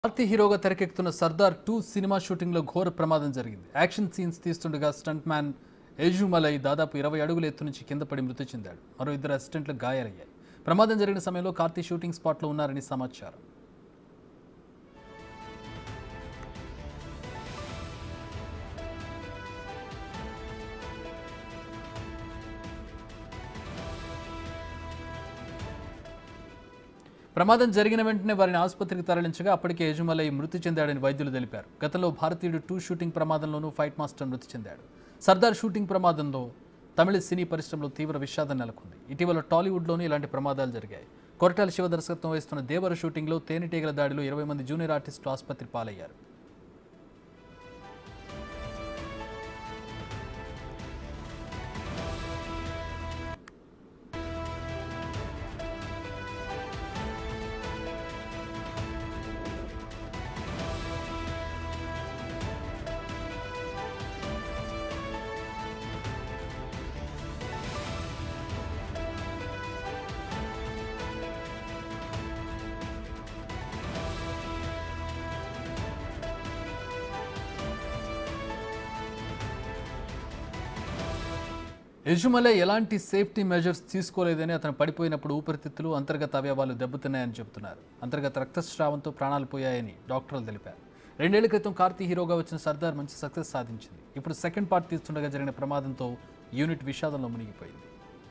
కార్తీ హీరోగా తెరకెక్కుతున్న Sardar 2 cinema shooting లో ఘోర ప్రమాదం జరిగింది. యాక్షన్ సీన్స్ తీస్తుండగా స్టంట్ మ్యాన్ ఏజుమలై దాదాపు 20 అడుగుల ఎత్తు నుంచి కింద పడి మృతి చెందాడు. మరో ఇద్దరు అసిస్టెంట్లు గాయాలయ్యాయి. ప్రమాదం జరిగిన సమయంలో కార్తీ షూటింగ్ స్పాట్ లో ఉన్నారని సమాచారం. ప్రమాదం జరిగిన వెంటనే వారిని ఆసుపత్రికి తరలించగా అప్పటికే ఏజుమలై మృతి చెందాడని వైద్యులు తెలిపారు. గతంలో భారతీయుడు 2 షూటింగ్ ప్రమాదంలోనూ ఫైట్ మాస్టర్ మృతి చెందాడు. సర్దార్ షూటింగ్ ప్రమాదంలో తమిళ సినీ పరిశ్రమలో తీవ్ర విషాదం నెలకొంది. ఇటీవల టాలీవుడ్లోనూ ఇలాంటి ప్రమాదాలు జరిగాయి. కొరటాల శివ దర్శకత్వం వహిస్తున్న దేవర షూటింగ్లో తేనెటీగల దాడిలో 20 మంది జూనియర్ ఆర్టిస్టులు ఆసుపత్రి పాలయ్యారు. ఏజుమలై ఎలాంటి సేఫ్టీ మెజర్స్ తీసుకోలేదని, అతను పడిపోయినప్పుడు ఊపిరితిత్తులు, అంతర్గత అవయవాలు దెబ్బతిన్నాయని చెబుతున్నారు. అంతర్గత రక్తస్రావంతో ప్రాణాలు పోయాయని డాక్టర్లు తెలిపారు. 2 ఏళ్ల క్రితం కార్తీ హీరోగా వచ్చిన సర్దార్ మంచి సక్సెస్ సాధించింది. ఇప్పుడు సెకండ్ పార్ట్ తీస్తుండగా జరిగిన ప్రమాదంతో యూనిట్ విషాదంలో మునిగిపోయింది.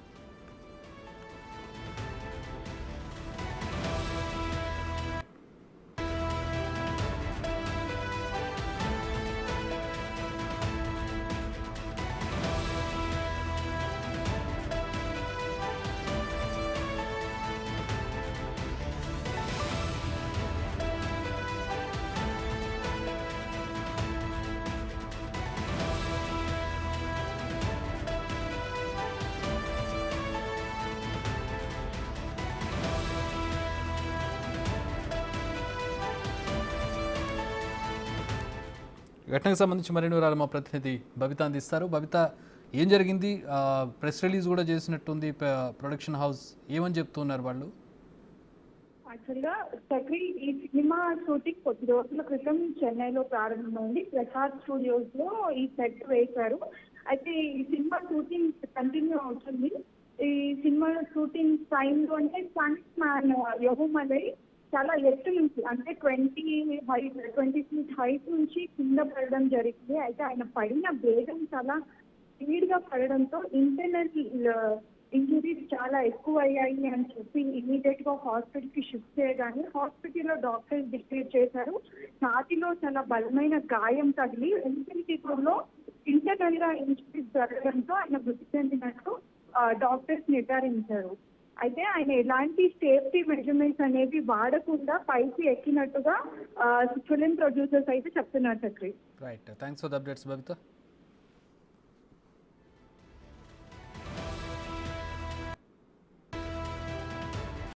ఘటనకు సంబంధించి మరిన్ని వివరాలు మా ప్రతినిధి బబిత అందిస్తారు. బబిత, ఏం జరిగింది? ప్రెస్ రిలీజ్ కూడా చేసినట్టుంది ప్రొడక్షన్ హౌస్. ఏమని చెప్తున్నారు వాళ్ళు? యాక్చువల్గా చక్రి, ఈ సినిమా షూటింగ్ కొద్ది రోజుల క్రితం చెన్నైలో ప్రారంభమైంది. ప్రసాద్ స్టూడియోస్ లో ఈ సెట్ వేశారు. అయితే ఈ సినిమా షూటింగ్ కంటిన్యూ అవుతుంది. ఈ సినిమా షూటింగ్ టైంలో అంటే స్టంట్ మ్యాన్ యహుమలై చాలా ఎత్తు నుంచి, అంటే 20 ఫీట్ హైట్ నుంచి కింద పడడం జరిగింది. అయితే ఆయన పడిన వేగం చాలా స్పీడ్ గా పడడంతో ఇంటర్నల్ ఇంజరీస్ చాలా ఎక్కువ అయ్యాయి అని చెప్పి ఇమీడియట్ గా హాస్పిటల్ కి షిఫ్ట్ చేయగానే హాస్పిటల్లో డాక్టర్స్ డిక్లేర్ చేశారు ఛాతీలో చాలా బలమైన గాయం తగిలి ఊపిరితిత్తుల్లో ఇంటర్నల్ గా ఇంజరీస్ జరగడంతో ఆయన మృతి చెందినట్టు డాక్టర్స్ నిర్ధారించారు. అయితే ఆయన ఎలాంటి సేఫ్టీ మెజర్మెంట్స్ అనేవి వాడకుండా పైకి ఎక్కినట్టుగా ఫిల్మ్ ప్రొడ్యూసర్స్ అయితే చెప్తున్నారు Chakri. Right, thanks for the updates Babita.